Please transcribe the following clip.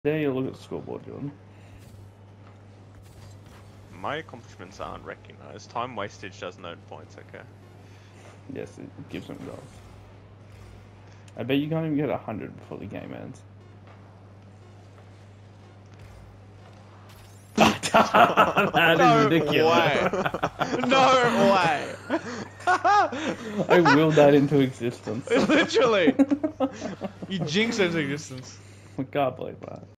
There you look at the scoreboard, Jordan. My accomplishments aren't recognized. Time wastage doesn't earn points, okay? Yes, it gives them goals. I bet you can't even get 100 before the game ends. That is ridiculous. No way! I willed that into existence. Literally! You jinxed into existence. I can't believe that.